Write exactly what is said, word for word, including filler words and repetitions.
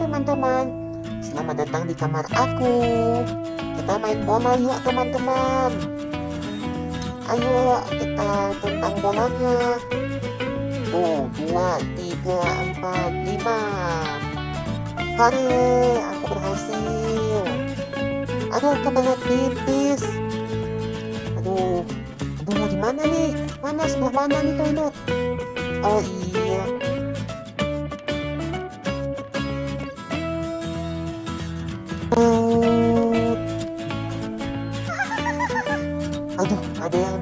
teman-teman, selamat datang di kamar aku. Kita main bola yuk teman-teman. Ayo kita tentang bolanya. Tuh, dua, tiga, empat, lima. Hore, aku berhasil. Aduh, kebelet pipis. Aduh, aduh gimana nih? Mana sebelah mana nih toilet? Oh iya. Aduh, ada yang